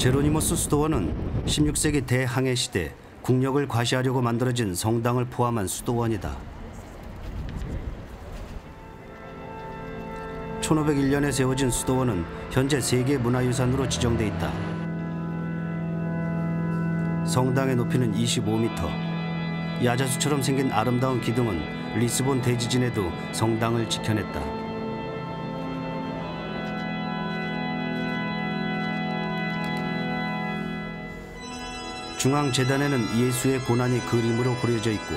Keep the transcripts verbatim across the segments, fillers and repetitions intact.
제로니모스 수도원은 십육 세기 대항해 시대 국력을 과시하려고 만들어진 성당을 포함한 수도원이다. 천오백일 년에 세워진 수도원은 현재 세계문화유산으로 지정돼 있다. 성당의 높이는 이십오 미터. 야자수처럼 생긴 아름다운 기둥은 리스본 대지진에도 성당을 지켜냈다. 중앙 재단에는 예수의 고난이 그림으로 그려져 있고,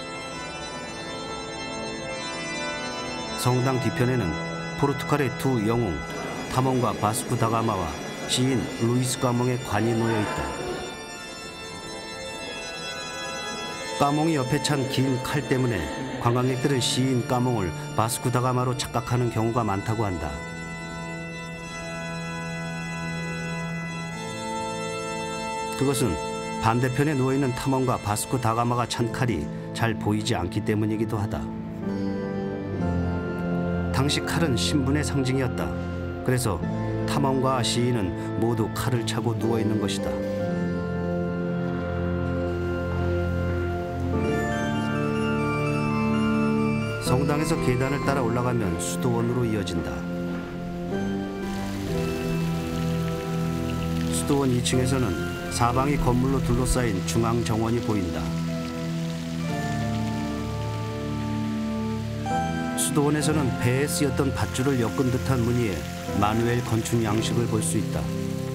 성당 뒤편에는 포르투갈의 두 영웅 타몬과 바스쿠 다가마와 시인 루이스 까몽의 관이 놓여 있다. 까몽이 옆에 찬 긴 칼 때문에 관광객들은 시인 까몽을 바스쿠 다가마로 착각하는 경우가 많다고 한다. 그것은 반대편에 누워있는 탐험가 바스쿠 다가마가 찬 칼이 잘 보이지 않기 때문이기도 하다. 당시 칼은 신분의 상징이었다. 그래서 탐험가와 시인은 모두 칼을 차고 누워있는 것이다. 성당에서 계단을 따라 올라가면 수도원으로 이어진다. 수도원 이 층에서는 사방이 건물로 둘러싸인 중앙정원이 보인다. 수도원에서는 배에 쓰였던 밧줄을 엮은 듯한 무늬의 마누엘 건축 양식을 볼 수 있다.